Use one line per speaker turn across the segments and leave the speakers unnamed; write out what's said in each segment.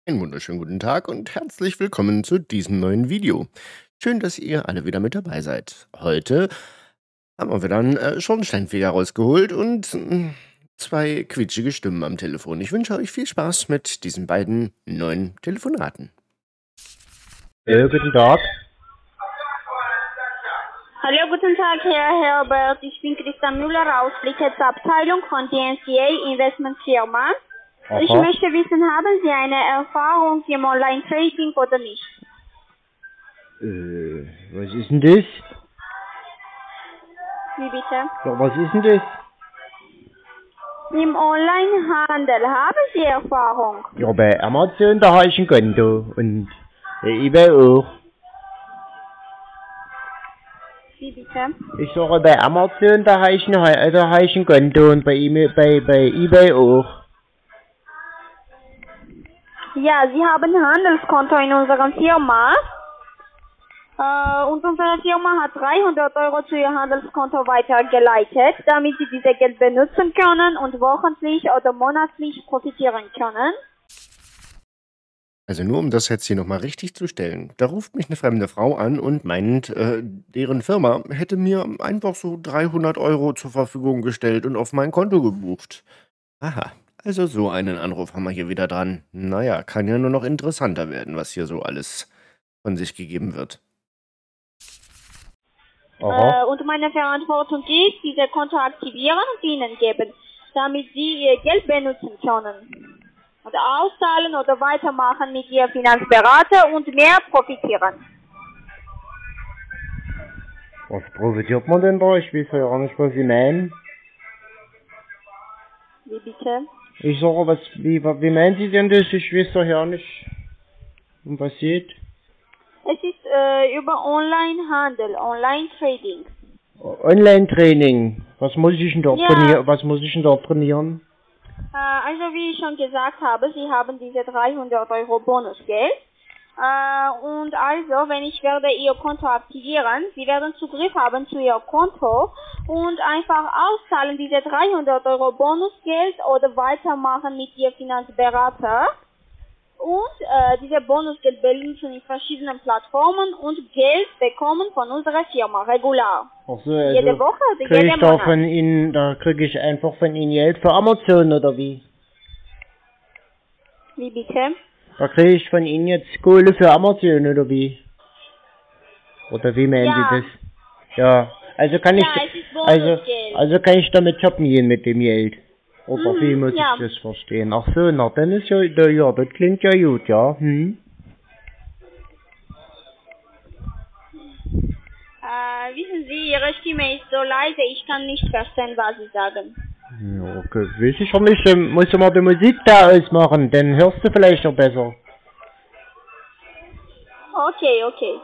Einen wunderschönen guten Tag und herzlich willkommen zu diesem neuen Video. Schön, dass ihr alle wieder mit dabei seid. Heute haben wir wieder einen Schornsteinfeger rausgeholt und zwei quietschige Stimmen am Telefon. Ich wünsche euch viel Spaß mit diesen beiden neuen Telefonaten.
Guten Tag.
Hallo, guten Tag, Herr Herbert. Ich bin Christa Müller aus Lichtheitsabteilung von DNCA Investmentfirma.
Aha.
Ich möchte wissen, haben Sie eine Erfahrung im Online-Trading oder nicht?
Was ist denn das?
Wie bitte?
Ja, was ist denn das?
Im Online-Handel haben Sie Erfahrung?
Ja, bei Amazon, da habe ich ein Konto und bei eBay auch.
Wie bitte?
Ich sage, bei Amazon, da habe ich ein Konto und bei eBay auch.
Ja, Sie haben ein Handelskonto in unserer Firma. Und unsere Firma hat 300 Euro zu Ihr Handelskonto weitergeleitet, damit Sie dieses Geld benutzen können und wochentlich oder monatlich profitieren können.
Also nur um das jetzt hier nochmal richtig zu stellen. Da ruft mich eine fremde Frau an und meint, deren Firma hätte mir einfach so 300 Euro zur Verfügung gestellt und auf mein Konto gebucht. Aha, also so einen Anruf haben wir hier wieder dran. Naja, kann ja nur noch interessanter werden, was hier so alles von sich gegeben wird.
Aha.
Und meine Verantwortung ist, diese Konto aktivieren und Ihnen geben, damit Sie Ihr Geld benutzen können. Und auszahlen oder weitermachen mit Ihr Finanzberater und mehr profitieren.
Was profitiert man denn da? Ich weiß ja nicht, was Sie meinen.
Wie bitte?
Ich sage, wie meinen Sie denn das? Ich weiß doch ja nicht, um was geht.
Es ist über Online-Handel, Online-Trading.
Online-Training. Was muss ich denn dort
Ja.
trainieren? Was muss ich denn dort trainieren?
Also wie ich schon gesagt habe, Sie haben diese 300 Euro Bonusgeld. Und also, wenn ich werde Ihr Konto aktivieren, Sie werden Zugriff haben zu Ihr Konto und einfach auszahlen diese 300 Euro Bonusgeld oder weitermachen mit Ihr Finanzberater. Und diese Bonusgeld benutzen in verschiedenen Plattformen und Geld bekommen von unserer Firma regular.
Ach so, also
Jede Woche oder
kriege
jede
ich da
Monat.
von Ihnen, da kriege ich einfach von Ihnen Geld für Amazon oder wie?
Wie bitte?
Da kriege ich von Ihnen jetzt Kohle für Amazon oder wie? Oder wie meinen
Ja.
Sie das? Ja, also kann ich,
Ja, es ist Bonusgeld.
also kann ich damit shoppen gehen mit dem Geld? Oder wie muss
ja.
ich das verstehen? Ach so, na dann ist ja, ja, das klingt ja gut, ja.
Wissen Sie, Ihre Stimme ist so leise, ich kann nicht verstehen, was Sie sagen.
Ja, okay, weiß ich schon nicht, muss ich mal die Musik da ausmachen, dann hörst du vielleicht noch besser.
Okay, okay.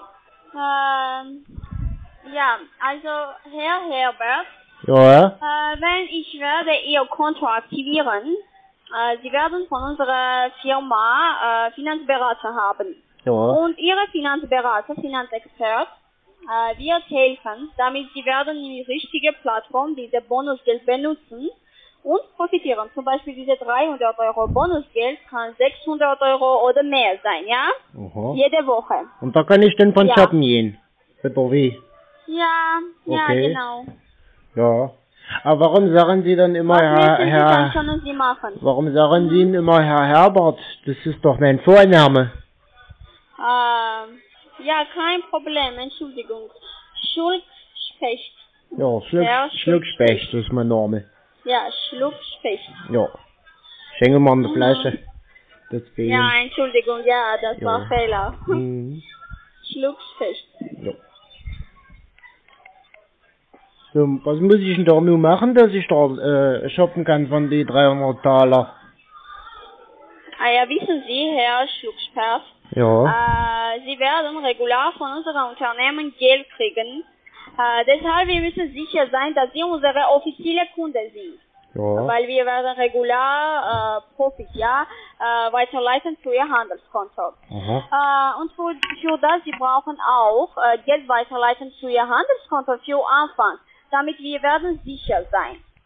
Ja, also Herr Herbert,
Ja,
wenn ich werde Ihr Konto aktivieren, Sie werden von unserer Firma Finanzberater haben.
ja.
Und Ihre Finanzberater, Finanzexpert, wird helfen, damit Sie werden die richtige Plattform, diese Bonusgeld benutzen und profitieren. Zum Beispiel diese 300 Euro Bonusgeld kann 600 Euro oder mehr sein, ja?
Aha.
Jede Woche.
Und da kann ich dann von
Ja.
shoppen gehen. Oder wie?
Ja, ja,
Okay.
genau.
Ja. Aber warum sagen Sie dann immer
Was möchten Sie, dann
Herr,
können Sie machen.
warum sagen Sie denn immer Herr Herbert? Das ist doch mein Vorname.
Ja, kein Problem, Entschuldigung. Schluckspecht.
Ja,
Herr
Schluckspecht ist mein Name.
Ja, Schluckspecht.
Ja. Schenke mal eine Flasche. Deswegen.
Ja, Entschuldigung, ja, das
Ja.
war Fehler.
Mhm.
Schluckspecht.
Ja. So, was muss ich denn da nun machen, dass ich da shoppen kann von die 300 Taler?
Ja, wissen Sie, Herr Schluckspecht,
Ja.
Sie werden regular von unserem Unternehmen Geld kriegen. Deshalb wir müssen sicher sein, dass Sie unsere offizielle Kunde sind.
Ja.
Weil wir werden regular Profit, ja, weiterleiten zu Ihr Handelskonto.
Aha.
Und für das Sie brauchen auch Geld weiterleiten zu Ihr Handelskonto für Anfang, damit wir werden sicher sein.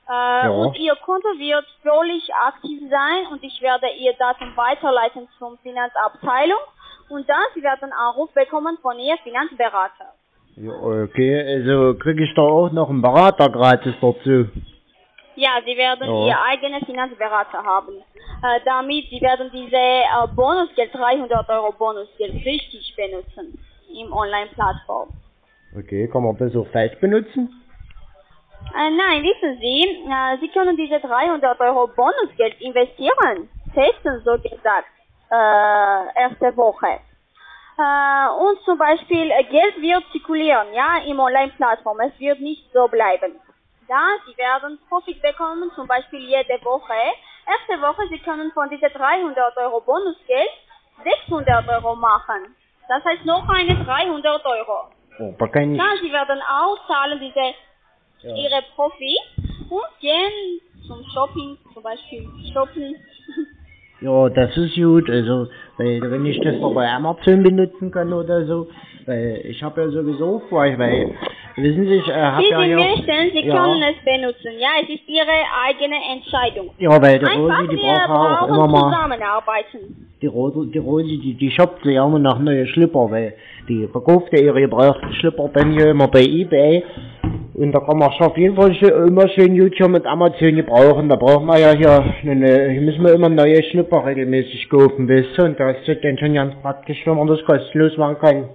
Und Ihr Konto wird völlig aktiv sein und ich werde Ihre Daten weiterleiten zur Finanzabteilung und dann Sie werden einen Anruf bekommen von Ihrem Finanzberater.
Ja, okay, also kriege ich da auch noch einen Berater gratis dazu?
Ja, Sie werden Ihr eigenen Finanzberater haben. Damit Sie werden diese Bonusgeld, 300 € Bonusgeld, richtig benutzen im Online-Plattform.
Okay, kann man das auch falsch benutzen?
Nein, wissen Sie, Sie können diese 300 € Bonusgeld investieren, testen so gesagt, erste Woche. Und zum Beispiel, Geld wird zirkulieren, ja, im Online-Plattform, es wird nicht so bleiben. Ja, Sie werden Profit bekommen, zum Beispiel jede Woche. Erste Woche, Sie können von dieser 300 € Bonusgeld 600 € machen. Das heißt noch eine 300 €.
Oh, da kann ich...
Ja, Sie werden auszahlen Ihre Profit und gehen zum Shopping, zum Beispiel shoppen.
Ja, das ist gut, also, weil wenn ich das noch bei Amazon benutzen kann oder so, weil ich habe ja sowieso vor, weil, wissen Sie, ich habe ja...
Wie Sie möchten, Sie können es benutzen, ja, es ist Ihre eigene Entscheidung.
Ja, weil die Rosi, die braucht auch immer mal...
zusammenarbeiten.
Die Rosi, die shoppt ja immer nach neue Schlipper, weil die verkauft ja ihre gebrauchten Schlipper dann hier immer bei eBay. Und da kann man auf jeden Fall immer schön YouTube mit Amazon gebrauchen. Da braucht man ja hier hier müssen wir immer neue Schlipper regelmäßig kaufen, wisst ihr? Und da ist das dann schon ganz praktisch, wenn man das kostenlos machen kann.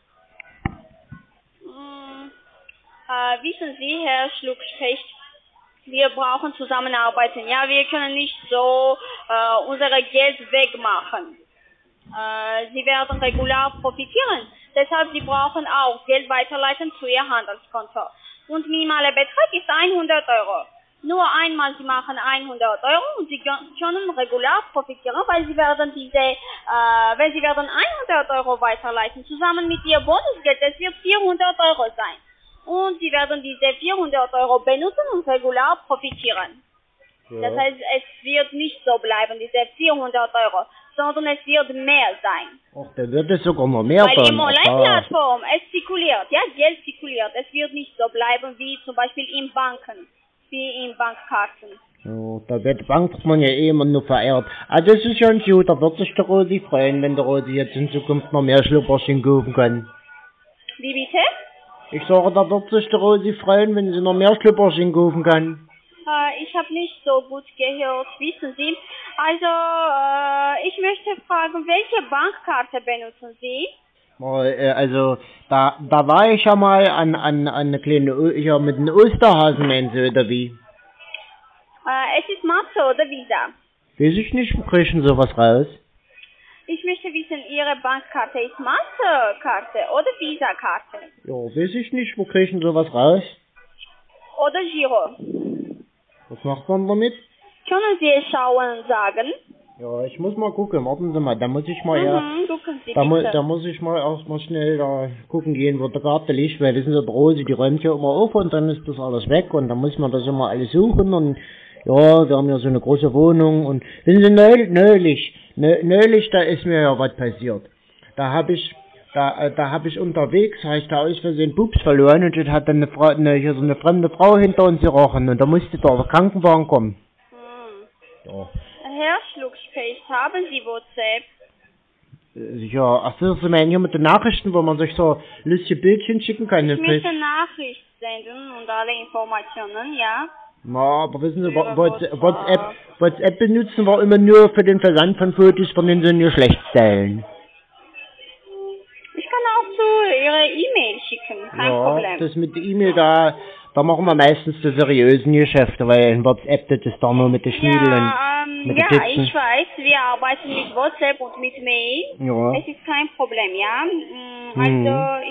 Wissen Sie, Herr Schluckspecht, wir brauchen Zusammenarbeiten. Ja, wir können nicht so unser Geld wegmachen. Sie werden regular profitieren. Deshalb, Sie brauchen auch Geld weiterleiten zu Ihr Handelskonto. Und minimaler Betrag ist 100 €. Nur einmal Sie machen 100 € und Sie können regular profitieren, weil Sie werden wenn Sie werden 100 € weiterleiten, zusammen mit Ihr Bonusgeld, das wird 400 € sein. Und Sie werden diese 400 € benutzen und regular profitieren. Ja. Das heißt, es wird nicht so bleiben, diese 400 €, sondern es wird mehr sein.
Ach, da wird es sogar noch mehr sein.
Weil im Online-Plattform, es zirkuliert, ja, Geld zirkuliert. Es wird nicht so bleiben wie zum Beispiel in Banken, wie in Bankkarten.
Ja, da wird Bank man ja eh immer nur verehrt. Also das ist schon gut, da wird sich der Rosi freuen, wenn der Rosi jetzt in Zukunft noch mehr Schlüpperchen kaufen kann.
Wie bitte?
Ich sage, da wird sich der Rosi freuen, wenn sie noch mehr Schlüpperchen kaufen kann.
Ich habe nicht so gut gehört, wissen Sie. Also, ich möchte fragen, welche Bankkarte benutzen Sie?
Also, da war ich ja mal an eine kleine, mit einem Osterhasen, meinen Sie, oder wie?
Es ist Master oder Visa?
Weiß ich nicht, wo kriegen Sie sowas raus?
Ich möchte wissen, Ihre Bankkarte ist Masterkarte oder Visa-Karte?
Ja, weiß ich nicht, wo kriegen Sie sowas raus?
Oder Giro?
Was macht man damit?
Können Sie es schauen und sagen?
Ja, ich muss mal gucken, warten Sie mal, da muss ich mal
gucken Sie
da muss ich mal erstmal schnell da gucken gehen, wo der Karte liegt, weil wissen Sie, die Rosi, die räumt ja immer auf und dann ist das alles weg und dann muss man das immer alles suchen und ja, wir haben ja so eine große Wohnung und wissen Sie, neulich, da ist mir ja was passiert. Da habe ich unterwegs, habe ich da aus Versehen Pups verloren und jetzt hat dann hier so eine fremde Frau hinter uns gerochen und da musste der Krankenwagen kommen. Ja.
Herr Schluckspecht, haben Sie WhatsApp?
Ja, ach so, Sie meinen hier mit den Nachrichten, wo man sich so lustige Bildchen schicken kann?
Ich möchte Nachricht senden und alle Informationen, ja?
Na, aber wissen Sie, WhatsApp benutzen wir immer nur für den Versand von Fotos von den so Geschlechtsteilen.
Ich kann auch zu Ihrer E-Mail schicken, kein Problem.
Das mit der E-Mail, da machen wir meistens die seriösen Geschäfte, weil in WhatsApp, das ist da nur mit den Schniedeln und mit den Titzen.
Ich weiß, wir arbeiten mit WhatsApp und mit Mail.
Ja.
Es ist kein Problem, ja. Also,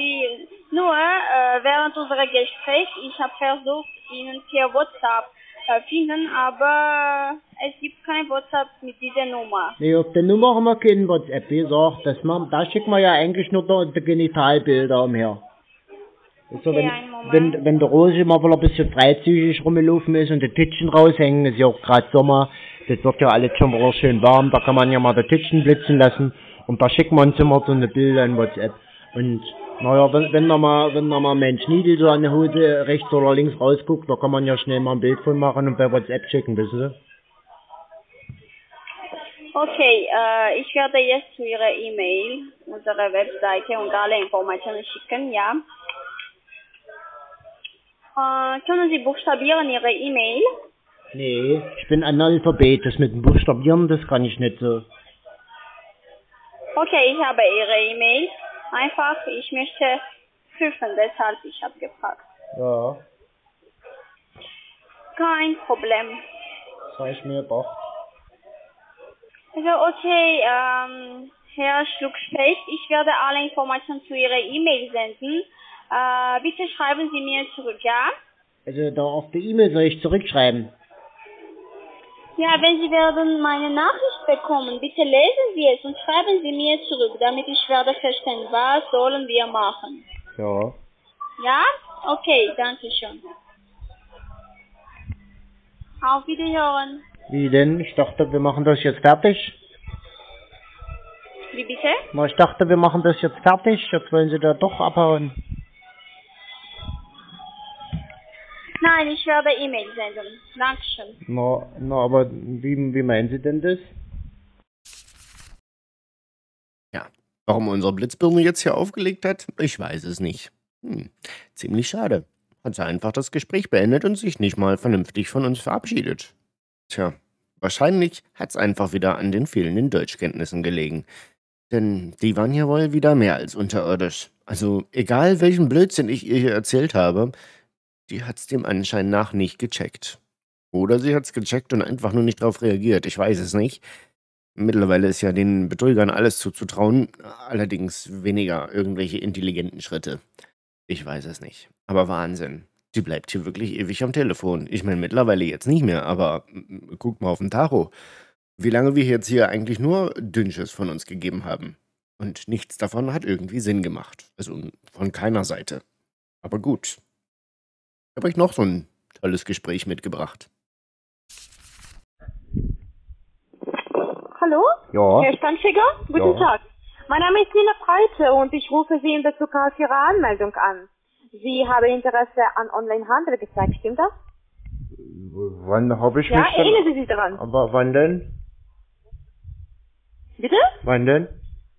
während unserer Gespräch, ich habe versucht, Ihnen per WhatsApp finden, aber es gibt kein WhatsApp mit dieser Nummer.
Nee, auf der Nummer haben wir keinen WhatsApp, wie gesagt, da schicken wir ja eigentlich nur die Genitalbilder umher. Also wenn der Rosi mal ein bisschen freizügig rumgelaufen ist und die Titschen raushängen, ist ja auch gerade Sommer, das wird ja alles schon mal schön warm, da kann man ja mal die Titschen blitzen lassen und da schicken wir uns immer so eine Bilder in WhatsApp. Und Naja, wenn da mal Mensch Niedel so an der Hose rechts oder links rausguckt, da kann man ja schnell mal ein Bild von machen und per WhatsApp schicken, wissen Sie?
Okay, ich werde jetzt zu Ihrer E-Mail unsere Webseite und alle Informationen schicken, ja. Können Sie buchstabieren Ihre E-Mail?
Nee, ich bin Analphabet, das mit dem Buchstabieren, das kann ich nicht so.
Okay, ich habe Ihre E-Mail. Einfach, ich möchte prüfen, deshalb ich habe gefragt.
Ja,
Kein Problem.
das habe ich mir gedacht.
Also okay, Herr Schluckspech, ich werde alle Informationen zu Ihrer E-Mail senden. Bitte schreiben Sie mir zurück, ja?
Also da auf die E-Mail soll ich zurückschreiben.
Ja, wenn Sie werden meine Nachricht bekommen, bitte lesen Sie es und schreiben Sie mir zurück, damit ich werde verstehen, was sollen wir machen.
Ja.
Ja? Okay, danke schön. Auf Wiederhören.
Wie denn? Ich dachte, wir machen das jetzt fertig.
Wie bitte?
Na, ich dachte, wir machen das jetzt fertig. Jetzt wollen Sie da doch abhauen.
Nein, ich werde E-Mail senden. Dankeschön.
Na, aber wie meinen Sie denn das?
Ja, warum unser Blitzbirne jetzt hier aufgelegt hat, ich weiß es nicht. Ziemlich schade. Hat sie einfach das Gespräch beendet und sich nicht mal vernünftig von uns verabschiedet. Tja, wahrscheinlich hat's einfach wieder an den fehlenden Deutschkenntnissen gelegen. Denn die waren ja wohl wieder mehr als unterirdisch. Also egal welchen Blödsinn ich ihr hier erzählt habe, die hat's dem Anschein nach nicht gecheckt. Oder sie hat's gecheckt und einfach nur nicht drauf reagiert, ich weiß es nicht. Mittlerweile ist ja den Betrügern alles zuzutrauen, allerdings weniger irgendwelche intelligenten Schritte. Ich weiß es nicht. Aber Wahnsinn. Die bleibt hier wirklich ewig am Telefon. Ich meine, mittlerweile jetzt nicht mehr, aber guck mal auf den Tacho. Wie lange wir jetzt hier eigentlich nur Dünnsches von uns gegeben haben. Und nichts davon hat irgendwie Sinn gemacht. Also von keiner Seite. Aber gut. Ich habe euch noch so ein tolles Gespräch mitgebracht.
Hallo?
Ja.
Herr Stanziger? Guten
Ja.
Tag. Mein Name ist Nina Preite und ich rufe Sie in Bezug auf Ihre Anmeldung an. Sie haben Interesse an Onlinehandel gezeigt, stimmt das?
Wann habe ich
Ja,
mich denn...
erinnern Sie sich daran.
Aber wann denn?
Bitte?
Wann denn?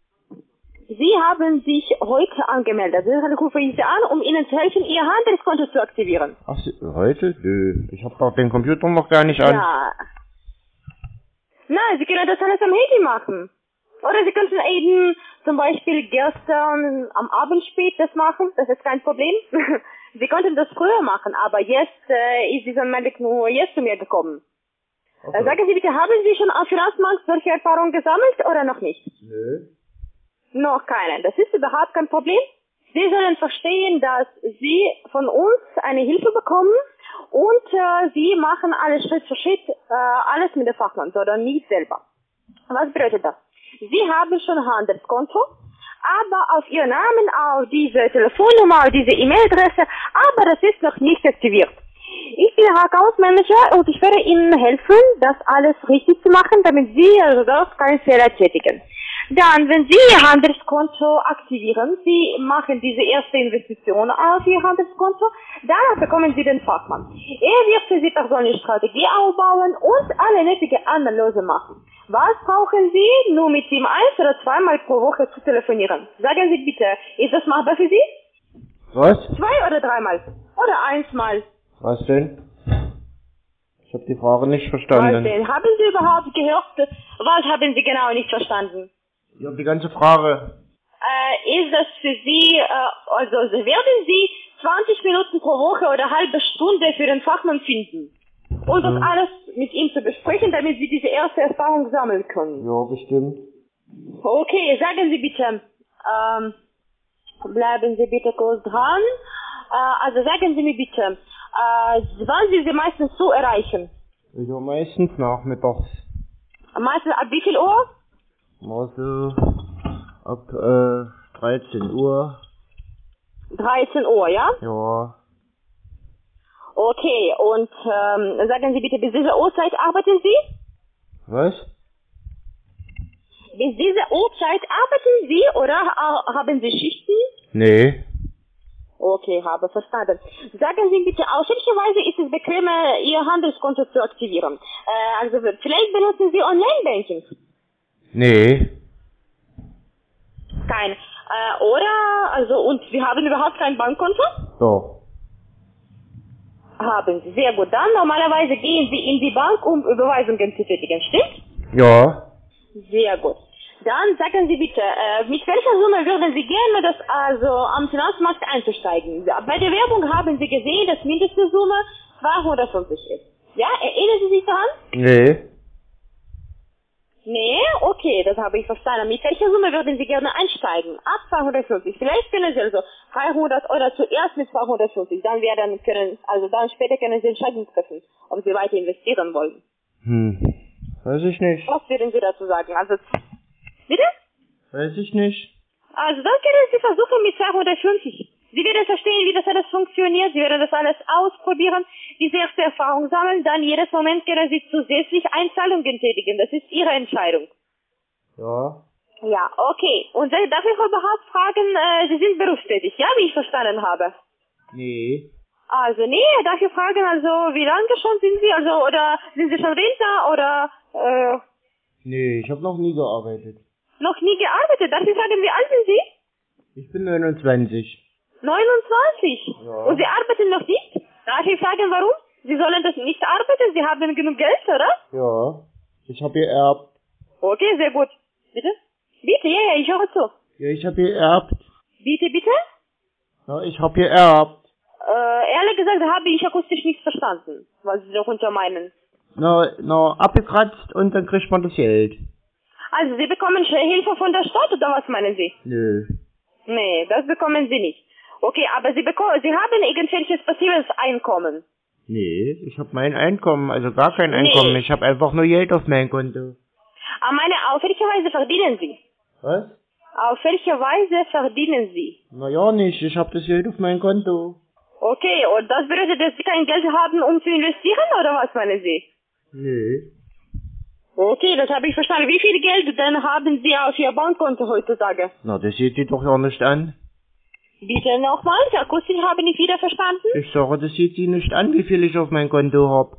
Sie haben sich heute angemeldet. Deshalb rufe ich Sie an, um Ihnen zu helfen, Ihr Handelskonto zu aktivieren.
Ach, heute? Nö, ich habe doch den Computer noch gar nicht an.
Ja. Nein, Sie können das alles am Handy machen. Oder Sie könnten eben zum Beispiel gestern am Abend spät das machen. Das ist kein Problem. Sie konnten das früher machen, aber jetzt ist diese Meldung nur jetzt zu mir gekommen.
Okay.
Sagen Sie bitte, haben Sie schon auf Finanzmarkt solche Erfahrungen gesammelt oder noch nicht?
Nö.
Noch keine. Das ist überhaupt kein Problem. Sie sollen verstehen, dass Sie von uns eine Hilfe bekommen und Sie machen alles Schritt für Schritt, alles mit der Fachmann oder nicht selber. Was bedeutet das? Sie haben schon ein Handelskonto, aber auf Ihren Namen, auf diese Telefonnummer, auf diese E-Mail-Adresse, aber das ist noch nicht aktiviert. Ich bin Ihr Account Manager und ich werde Ihnen helfen, das alles richtig zu machen, damit Sie also dort keinen Fehler tätigen. Dann, wenn Sie Ihr Handelskonto aktivieren, Sie machen diese erste Investition auf Ihr Handelskonto, danach bekommen Sie den Fachmann. Er wird für Sie persönlich Strategie aufbauen und alle nötige Analyse machen. Was brauchen Sie? Nur mit ihm 1 oder 2 Mal pro Woche zu telefonieren. Sagen Sie bitte, ist das machbar für Sie?
Was?
2 oder 3 Mal? Oder 1 Mal?
Was denn? Ich habe die Frage nicht
Was
verstanden.
denn? Haben Sie überhaupt gehört? Was haben Sie genau nicht verstanden?
Ja, die ganze Frage.
Ist das für Sie, also werden Sie 20 Minuten pro Woche oder eine halbe Stunde für den Fachmann finden? Und das alles mit ihm zu besprechen, damit Sie diese erste Erfahrung sammeln können.
Ja, bestimmt.
Okay, sagen Sie bitte, bleiben Sie bitte kurz dran. Also sagen Sie mir bitte, wann Sie meistens so erreichen?
Ja, meistens nachmittags.
Meistens ab wie viel Uhr?
Also ab 13 Uhr.
13 Uhr, ja?
Ja.
Okay, und sagen Sie bitte, bis dieser Uhrzeit arbeiten Sie?
Was?
Bis dieser Uhrzeit arbeiten Sie oder haben Sie Schichten?
Nee.
Okay, habe verstanden. Sagen Sie bitte, auf welche Weise ist es bequemer, Ihr Handelskonto zu aktivieren? Also vielleicht benutzen Sie Online-Banking?
Nee.
Kein. Oder, also, und Sie haben überhaupt kein Bankkonto?
Doch.
Haben Sie, sehr gut. Dann normalerweise gehen Sie in die Bank, um Überweisungen zu tätigen, stimmt?
Ja.
Sehr gut. Dann sagen Sie bitte, mit welcher Summe würden Sie gerne das also am Finanzmarkt einzusteigen? Bei der Werbung haben Sie gesehen, dass mindeste Summe 250 ist. Ja, erinnern Sie sich daran?
Nee.
Nee, okay, das habe ich verstanden. Mit welcher Summe würden Sie gerne einsteigen? Ab 250. Vielleicht können Sie also 300 oder zuerst mit 250. Dann dann später können Sie Entscheidungen treffen, ob Sie weiter investieren wollen.
Weiß ich nicht.
Was würden Sie dazu sagen? Also, bitte?
Weiß ich nicht.
Also dann können Sie versuchen mit 250. Sie werden verstehen, wie das alles funktioniert. Sie werden das alles ausprobieren, diese erste Erfahrung sammeln. Dann jedes Moment können Sie zusätzlich Einzahlungen tätigen. Das ist Ihre Entscheidung.
Ja.
Ja, okay. Und darf ich überhaupt fragen, Sie sind berufstätig, ja, wie ich verstanden habe?
Nee.
Also, nee, darf ich fragen, also, wie lange schon sind Sie, also, oder sind Sie schon Rentner, oder,
Nee, ich habe noch nie gearbeitet.
noch nie gearbeitet? Darf ich fragen, wie alt sind Sie?
Ich bin 29.
29.
Ja.
Und Sie arbeiten noch nicht? Darf ich fragen, warum? Sie sollen das nicht arbeiten, Sie haben genug Geld, oder?
Ja. Ich habe geerbt.
Okay, sehr gut. Bitte? Bitte, ja, ich höre zu.
Ja, ich habe geerbt.
Bitte, bitte?
Ja, ich habe geerbt.
Ehrlich gesagt habe ich akustisch nichts verstanden, was Sie darunter meinen.
Abgekratzt und dann kriegt man das Geld.
Also, Sie bekommen Hilfe von der Stadt, oder was meinen Sie?
Nö.
Nee, das bekommen Sie nicht. Okay, aber Sie haben irgendwelches passives Einkommen.
Nee, ich habe mein Einkommen, also gar kein Einkommen. Ich habe einfach nur Geld auf mein Konto.
Auf welche Weise verdienen Sie?
Was?
Auf welche Weise verdienen Sie?
Na ja, nicht. Ich habe das Geld auf mein Konto.
Okay, und das bedeutet, dass Sie kein Geld haben, um zu investieren, oder was meinen Sie?
Nee.
Okay, das habe ich verstanden. Wie viel Geld denn haben Sie auf Ihr Bankkonto heutzutage?
Na, das sieht Sie doch ja nicht an.
Bitte nochmal, akustisch habe ich nicht wieder verstanden.
Ich sage, das sieht Sie nicht an, wie viel ich auf mein Konto habe.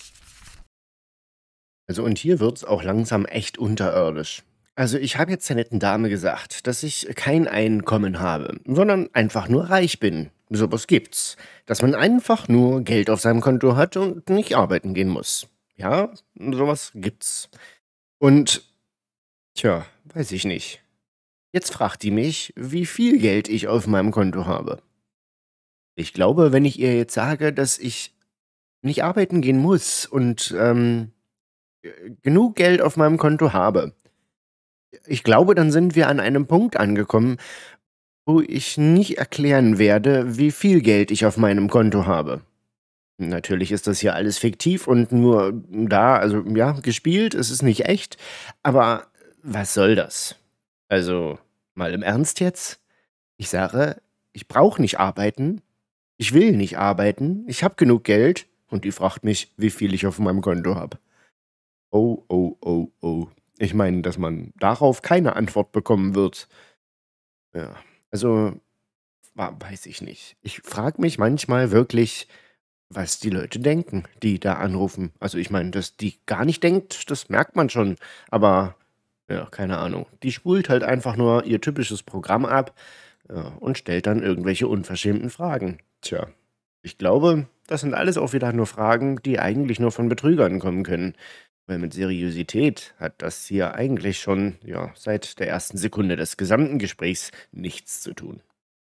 Also und hier wird's auch langsam echt unterirdisch. Also ich habe jetzt der netten Dame gesagt, dass ich kein Einkommen habe, sondern einfach nur reich bin. Sowas gibt's. Dass man einfach nur Geld auf seinem Konto hat und nicht arbeiten gehen muss. Ja, sowas gibt's. Und, tja, weiß ich nicht. Jetzt fragt die mich, wie viel Geld ich auf meinem Konto habe. Ich glaube, wenn ich ihr jetzt sage, dass ich nicht arbeiten gehen muss und genug Geld auf meinem Konto habe, ich glaube, dann sind wir an einem Punkt angekommen, wo ich nicht erklären werde, wie viel Geld ich auf meinem Konto habe. Natürlich ist das hier alles fiktiv und nur da, also ja, gespielt, es ist nicht echt, aber was soll das? Also, mal im Ernst jetzt? Ich sage, ich brauche nicht arbeiten, ich will nicht arbeiten, ich habe genug Geld und die fragt mich, wie viel ich auf meinem Konto habe. Oh, oh, oh, oh. Ich meine, dass man darauf keine Antwort bekommen wird. Ja, also, weiß ich nicht. Ich frage mich manchmal wirklich, was die Leute denken, die da anrufen. Also ich meine, dass die gar nicht denkt, das merkt man schon. Aber, ja, keine Ahnung. Die spult halt einfach nur ihr typisches Programm ab, ja, und stellt dann irgendwelche unverschämten Fragen. Tja, ich glaube, das sind alles auch wieder nur Fragen, die eigentlich nur von Betrügern kommen können. Weil mit Seriosität hat das hier eigentlich schon, ja, seit der ersten Sekunde des gesamten Gesprächs nichts zu tun.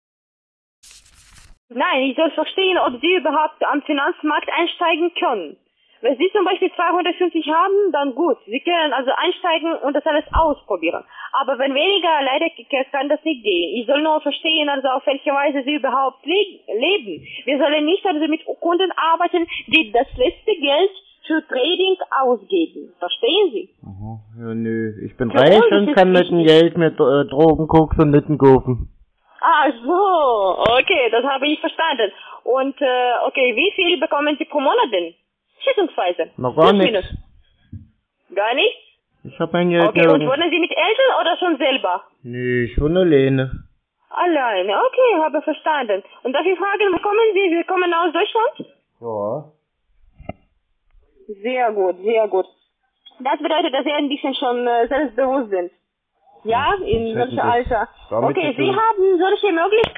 Nein, ich soll verstehen, ob Sie überhaupt am Finanzmarkt einsteigen können. Wenn Sie zum Beispiel 250 haben, dann gut. Sie können also einsteigen und das alles ausprobieren. Aber wenn weniger, leider kann das nicht gehen. Ich soll nur verstehen, also auf welche Weise Sie überhaupt leben. Wir sollen nicht also mit Kunden arbeiten, die das letzte Geld für Trading ausgeben. Verstehen Sie?
Aha, ja, nö. Ich bin reich und kann mit dem Geld mit Drogen, Koks und Nütten kaufen.
Ah, so. Okay, das habe ich verstanden. Und, okay, wie viel bekommen Sie pro Monat denn? Schätzungsweise.
Noch gar nichts.
Gar nichts?
Ich habe mein Geld
Okay, und wohnen Sie mit Eltern oder schon selber?
Nee, ich wohne alleine.
Alleine, okay, habe verstanden. Und darf ich fragen, wo kommen Sie? Sie kommen aus Deutschland?
Ja.
Sehr gut, sehr gut. Das bedeutet, dass Sie ein bisschen schon selbstbewusst sind. Ja, in
Was hätten
solchem
Sie
Alter.
damit
Okay,
zu tun?
Sie haben solche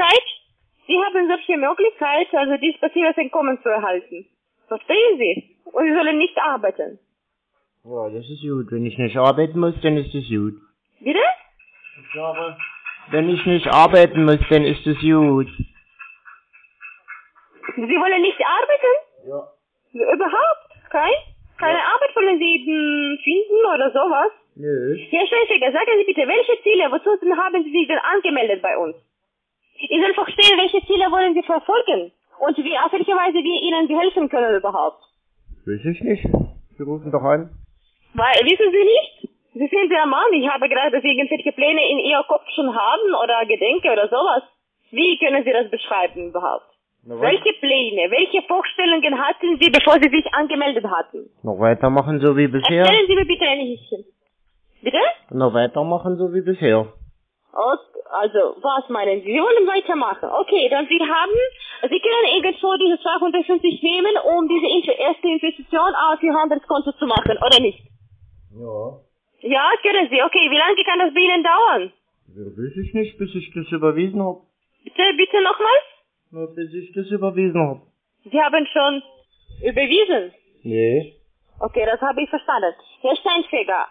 Möglichkeit, also dieses passives Einkommen zu erhalten. Verstehen Sie? Und Sie sollen nicht arbeiten.
Ja, das ist gut. Wenn ich nicht arbeiten muss, dann ist das gut.
Bitte?
Ich sage, wenn ich nicht arbeiten muss, dann ist das gut.
Sie wollen nicht arbeiten?
Ja.
Überhaupt? Keine Arbeit wollen Sie finden oder sowas?
Nö.
Herr Schweinsteiger, sagen Sie bitte, welche Ziele, wozu haben Sie sich denn angemeldet bei uns? Ich soll verstehen, welche Ziele wollen Sie verfolgen? Und wie, auf welche Weise wir Ihnen helfen können überhaupt?
Weiß ich nicht. Sie rufen doch an.
Weil, wissen Sie nicht? Sie sind der Mann, ich habe gedacht, dass Sie irgendwelche Pläne in Ihrem Kopf schon haben oder Gedenke oder sowas. Wie können Sie das beschreiben überhaupt?
Na, was?
Welche Pläne, welche Vorstellungen hatten Sie, bevor Sie sich angemeldet hatten?
Noch weitermachen so wie bisher?
Erzählen Sie mir bitte ein bisschen. Bitte?
Noch weitermachen so wie bisher.
Also, was meinen Sie? Sie wollen weitermachen. Okay, dann Sie können irgendwo diese 250 nehmen, um diese erste Investition auf Ihr Handelskonto zu machen, oder nicht?
Ja.
Ja, können Sie. Okay, wie lange kann das bei Ihnen dauern?
Ja, weiß ich nicht, bis ich das überwiesen hab.
Bitte nochmals?
Nur bis ich das überwiesen hab.
Sie haben schon überwiesen.
Nee.
Okay, das habe ich verstanden. Herr Steinfeger,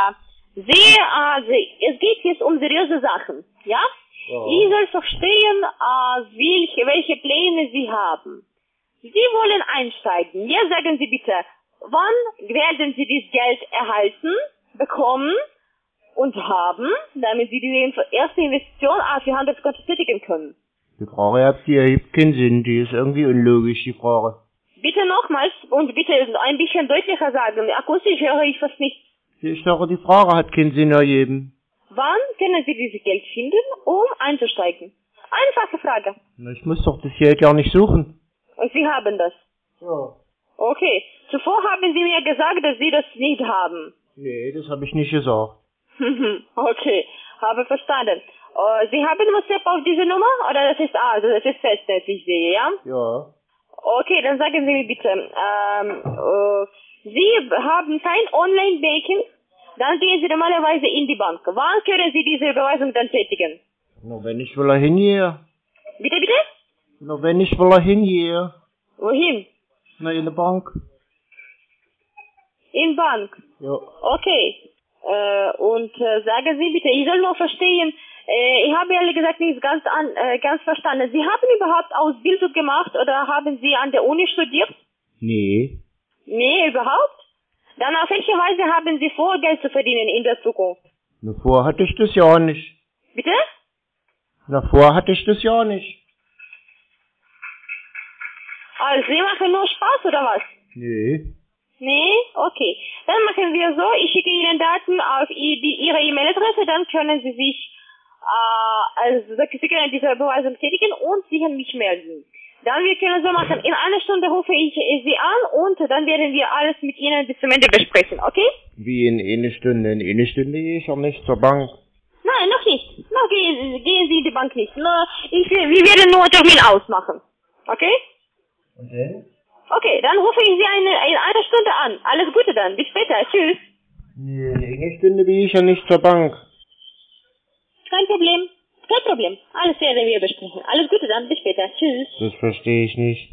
es geht jetzt um seriöse Sachen, ja?
Ja.
Ich soll verstehen, welche Pläne Sie haben. Sie wollen einsteigen. Jetzt sagen Sie bitte, wann werden Sie dieses Geld erhalten, bekommen und haben, damit Sie diese erste Investition auf Ihr Handelskonto tätigen können?
Die Frage ergibt keinen Sinn, die ist irgendwie unlogisch, die Frage.
Bitte nochmals und bitte ein bisschen deutlicher sagen. Akustisch höre ich fast nicht.
Ich sage, die Frage hat keinen Sinn ergeben.
Wann können Sie dieses Geld finden, um einzusteigen? Einfache Frage.
Na, ich muss doch das Geld ja nicht suchen.
Und Sie haben das.
Ja.
Okay. Zuvor haben Sie mir gesagt, dass Sie das nicht haben.
Nee, das habe ich nicht gesagt.
Okay, habe verstanden. Sie haben WhatsApp auf diese Nummer? Oder das ist Festnetz, ich sehe, ja?
Ja.
Okay, dann sagen Sie mir bitte, Sie haben kein Online-Banking, dann gehen Sie normalerweise in die Bank. Wann können Sie diese Überweisung dann tätigen?
Na, wenn ich will hingehe.
Bitte, bitte?
Na, wenn ich will hingehe.
Wohin?
Na, in der Bank.
In Bank.
Ja.
Okay. Sagen Sie bitte, ich soll nur verstehen, ich habe ehrlich gesagt nicht ganz verstanden. Sie haben überhaupt Ausbildung gemacht oder haben Sie an der Uni studiert?
Nee.
Nee, überhaupt? Dann auf welche Weise haben Sie vor, Geld zu verdienen in der Zukunft?
Na, vorher hatte ich das ja nicht.
Bitte?
Na, vorher hatte ich das ja nicht.
Also, Sie machen nur Spaß oder was?
Nee.
Nee? Okay. Dann machen wir so, ich schicke Ihnen Daten auf Ihre E-Mail-Adresse, dann können Sie sich, Sie können diese Überweisung tätigen und sich an mich melden. Dann wir können so machen, in einer Stunde rufe ich Sie an und dann werden wir alles mit Ihnen bis zum Ende besprechen, okay?
Wie in eine Stunde? In eine Stunde gehe ich auch nicht zur Bank.
Nein, noch nicht. Noch gehen Sie in die Bank nicht. Wir werden nur einen Termin ausmachen. Okay?
Okay.
Okay, dann rufe ich Sie in einer Stunde an. Alles Gute dann. Bis später. Tschüss.
Nee, in eine Stunde gehe ich ja nicht zur Bank.
Kein Problem. Kein Problem. Alles werden wir besprechen. Alles Gute dann. Bis später. Tschüss.
Das verstehe ich nicht.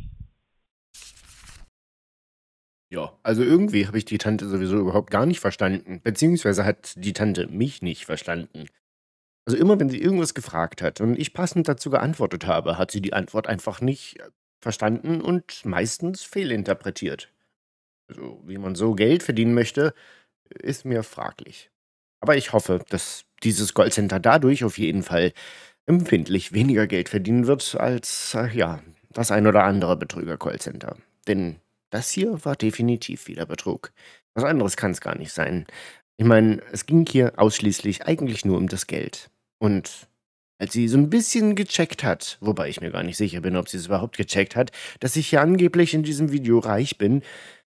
Ja, also irgendwie habe ich die Tante sowieso überhaupt gar nicht verstanden. Beziehungsweise hat die Tante mich nicht verstanden. Also immer, wenn sie irgendwas gefragt hat und ich passend dazu geantwortet habe, hat sie die Antwort einfach nicht verstanden und meistens fehlinterpretiert. Also wie man so Geld verdienen möchte, ist mir fraglich. Aber ich hoffe, dass dieses Callcenter dadurch auf jeden Fall empfindlich weniger Geld verdienen wird als, das ein oder andere Betrüger-Callcenter. Denn das hier war definitiv wieder Betrug. Was anderes kann es gar nicht sein. Ich meine, es ging hier ausschließlich eigentlich nur um das Geld. Und als sie so ein bisschen gecheckt hat, wobei ich mir gar nicht sicher bin, ob sie es überhaupt gecheckt hat, dass ich hier angeblich in diesem Video reich bin,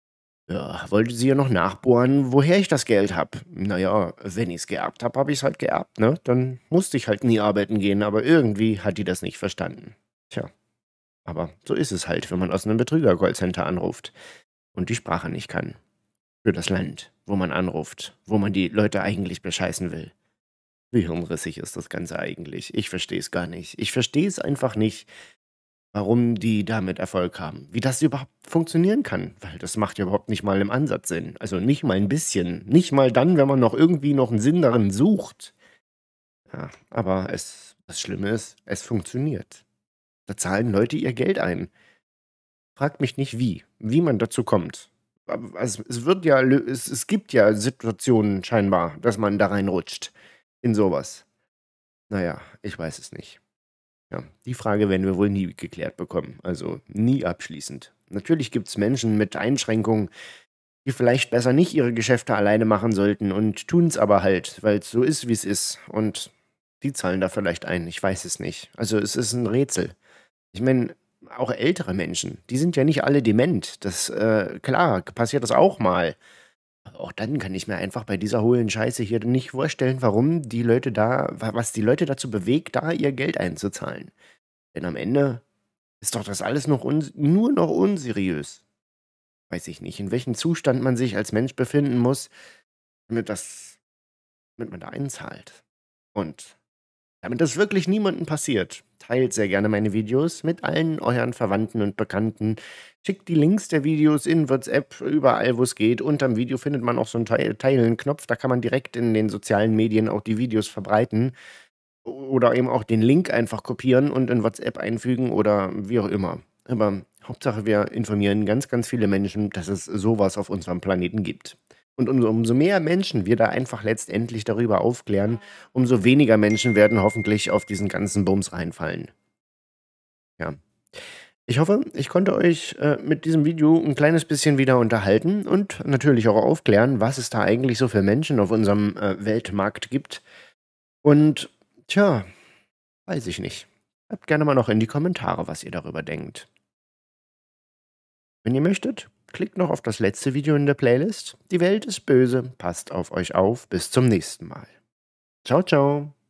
Ja, wollte sie ja noch nachbohren, woher ich das Geld habe. Naja, wenn ich's geerbt habe, habe ich's halt geerbt, ne? Dann musste ich halt nie arbeiten gehen, aber irgendwie hat die das nicht verstanden. Tja, aber so ist es halt, wenn man aus einem Betrüger-Callcenter anruft und die Sprache nicht kann. Für das Land, wo man anruft, wo man die Leute eigentlich bescheißen will. Wie hirnrissig ist das Ganze eigentlich? Ich verstehe es gar nicht. Ich verstehe es einfach nicht, warum die damit Erfolg haben. Wie das überhaupt funktionieren kann, weil das macht ja überhaupt nicht mal im Ansatz Sinn. Also nicht mal ein bisschen. Nicht mal dann, wenn man noch irgendwie noch einen Sinn darin sucht. Ja, aber das Schlimme ist, es funktioniert. Da zahlen Leute ihr Geld ein. Fragt mich nicht wie man dazu kommt. Aber es wird ja, es gibt ja Situationen scheinbar, dass man da reinrutscht in sowas. Naja, ich weiß es nicht. Ja, die Frage werden wir wohl nie geklärt bekommen, also nie abschließend. Natürlich gibt es Menschen mit Einschränkungen, die vielleicht besser nicht ihre Geschäfte alleine machen sollten und tun es aber halt, weil es so ist, wie es ist. Und die zahlen da vielleicht ein, ich weiß es nicht. Also es ist ein Rätsel. Ich meine, auch ältere Menschen, die sind ja nicht alle dement. Das, klar, passiert das auch mal. Aber auch dann kann ich mir einfach bei dieser hohlen Scheiße hier nicht vorstellen, warum die Leute was die Leute dazu bewegt, da ihr Geld einzuzahlen. Denn am Ende ist doch das alles nur noch unseriös. Weiß ich nicht, in welchem Zustand man sich als Mensch befinden muss, damit damit man da einzahlt. Und damit das wirklich niemandem passiert, teilt sehr gerne meine Videos mit allen euren Verwandten und Bekannten. Schickt die Links der Videos in WhatsApp, überall, wo es geht. Unterm Video findet man auch so einen Teilen-Knopf, da kann man direkt in den sozialen Medien auch die Videos verbreiten. Oder eben auch den Link einfach kopieren und in WhatsApp einfügen oder wie auch immer. Aber Hauptsache, wir informieren ganz, ganz viele Menschen, dass es sowas auf unserem Planeten gibt. Und umso mehr Menschen wir da einfach letztendlich darüber aufklären, umso weniger Menschen werden hoffentlich auf diesen ganzen Bums reinfallen. Ja. Ich hoffe, ich konnte euch mit diesem Video ein kleines bisschen wieder unterhalten und natürlich auch aufklären, was es da eigentlich so für Menschen auf unserem Weltmarkt gibt. Und tja, weiß ich nicht. Schreibt gerne mal noch in die Kommentare, was ihr darüber denkt. Wenn ihr möchtet, klickt noch auf das letzte Video in der Playlist. Die Welt ist böse, passt auf euch auf. Bis zum nächsten Mal. Ciao, ciao.